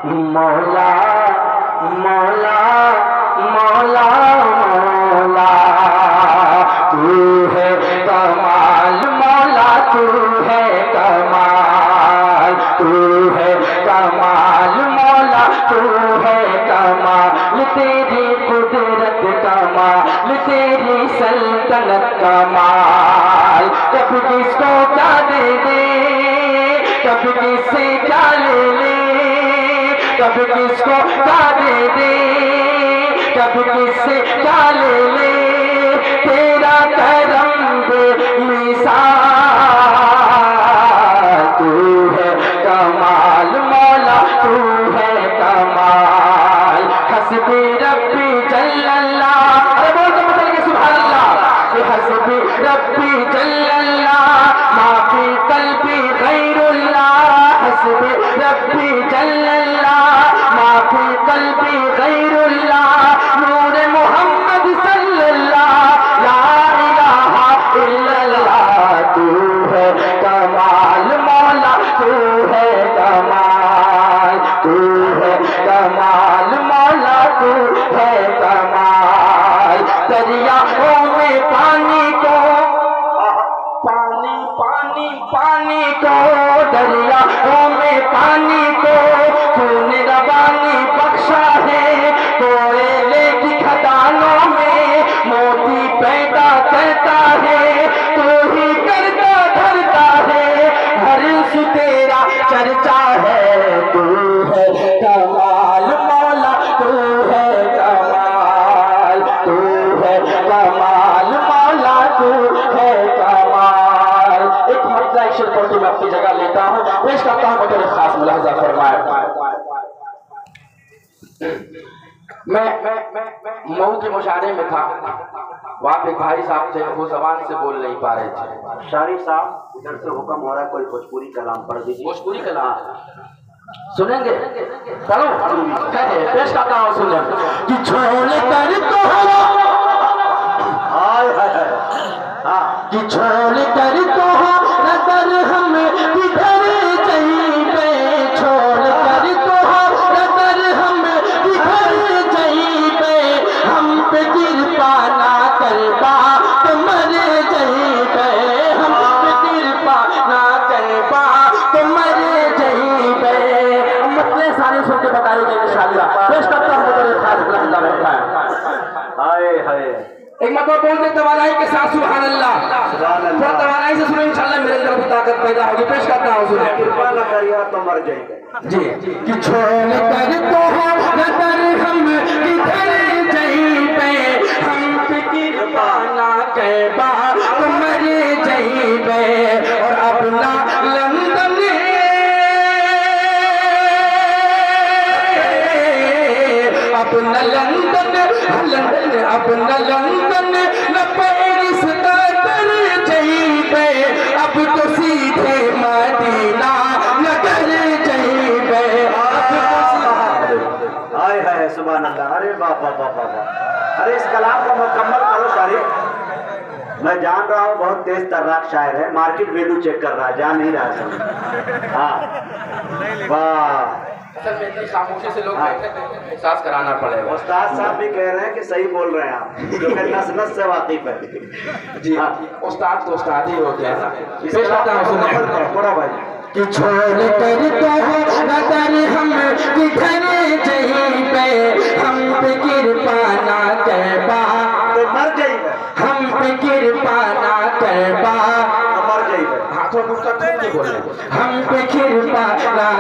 मौला मौला मौला मौला तू है कमाल, मौला तू है कमाल, तू है कमाल, मौला तू है कमाल, तेरी कुदरत कमाल, तेरी सल्तनत कमाल। कभी किसको क्या दे दे, कभी किससे क्या ले ले, कभी किसको क्या दे दे, कभी किससे क्या ले ले, तेरा करम बे मिसाल, तू है कमाल, मौला तू है कमाल। हस्बी रब्बी जल्लल्लाह, अरे बोल तो मतलब के सुभान अल्लाह। ये हस्बी रब्बी जल्लल्लाह, माफी कल्बी गैरुल्लाह, हस्बी रब्बी जल्लल्लाह, माफी कल्बी गैरुल्लाह, नूर मोहम्मद सल्लल्लाह, ला इलाहा इल्लल्लाह। तू है कमाल, मौला तू है कमाल, तू है कमाल, मौला तू है कमाल। दरियाओं में पानी को, पानी पानी पानी को, दरियाओं में पानी को तूने रवानी बख्शा है। कोयले की खदानों में मोती पैदा करता है, तू ही करता धरता है, हर सु तेरा चर्चा है। तू है कमाल, मौला तू है कमाल, तू है कमाल, मौला तू है कमाल। एक मसला शेर पढ़ के मैं अपनी जगह लेता हूँ, पेश करता हूँ, बतौर खास मुलाहजा फरमाए। मैं मऊ के मुशारे में था, वहाँ पे भाई साहब थे, वो जबान से बोल नहीं पा रहे थे। शारिफ साहब इधर से हुक्म हो रहा है, कोई भोजपुरी कलाम पढ़ दीजिए। भोजपुरी कलाम सुनेंगे? पढ़ो, पेश करता हूँ, सुने। कि छोड़ कर तो कि छोड़ कर तो नजर हम किधर जाइबे, छोड़ कर तो नजर हम किधर जाइबे, हम पे कृपा ना कर बात मर जाइबे, हम पे कृपा ना कर बात मर जाइबे। मतलब सारे सुन के बताएंगे इंशाअल्लाह। पेश करता हूँ बतौर खास मुलाहजा। हाय हाय, एक मतलब बोलते तवानाई के साथ सुभान अल्लाह, थोड़ा तवानाई से सुनो, इंशाअल्लाह मेरे अंदर भी ताकत पैदा होगी। पेश करता हूँ, सुने। कृपा न करिए तो मर जाएंगे जी। कि छोड़ कर तो नजर हम किधर जाइबे, हम पे कृपा ना कर बात मर जाइबे। और अपना लंदन, अपना लंदन, लंदन अपना लंदन न पेरिस का कर जाइबे, अब तो सीधे मदीना नगर जाइबे। हाय हाय सुभान अल्लाह। अरे बाबा बाबा बाबा, अरे इस कलाम को मुकम्मल करो शारिफ। मैं जान रहा हूँ बहुत तेज तर्राक शायर है, मार्केट वैल्यू चेक कर रहा है, जान नहीं रहा है। हाँ वाह, असल में इतनी खामोशी से लोग एहसास कराना पड़ेगा। उस्ताद साहब भी कह रहे हैं कि सही बोल रहे हैं आप, जो कि नस नस से वाकिफ है। जी हाँ, उस्ताद तो उस्ताद ही होते हैं ना। पेश करता हूँ, सुनिए। पढ़ो भाई। कि छोड़ कर तो नजर हम किधर जाइबे, हम पे कृपा ना कर बात तो मर जाइए, हम पे कृपा ना कर बात मर जाइए। हाथों को बोले, हम पे कृपा ना